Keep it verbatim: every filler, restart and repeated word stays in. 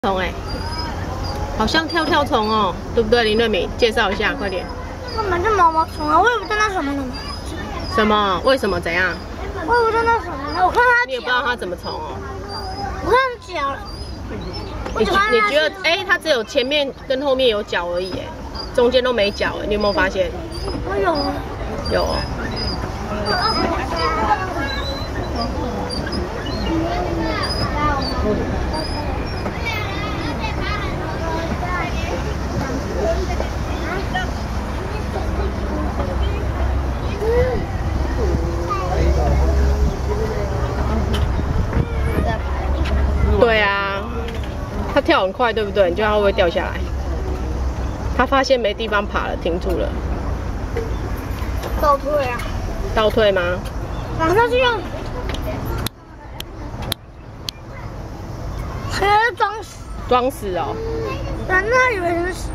虫哎，好像跳跳虫哦，对不对？林瑞敏，介绍一下，快点。 根本就毛毛虫啊！我也不知道那什么呢。 什么？为什么？怎样？ 我也不知道那什么呢。我看它， 你也不知道它怎么虫哦。 我看脚了。 你你觉得？哎，它只有前面跟后面有脚而已，哎，中间都没脚，哎，你有没有发现？ 我有啊。 有哦。对啊，它跳很快，对不对？你觉得它会不会掉下来？它发现没地方爬了，停住了。 倒退啊！ 倒退吗？ 往上去用。还要装死。 装死哦。 人家以为是死。